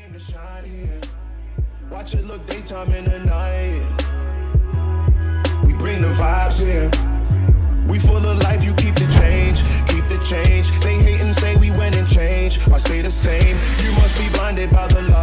came to shine here. Watch it look daytime in the night. We bring the vibes here. We full of life, you keep the change, keep the change. They hate and say we went and changed. I stay the same. You must be blinded by the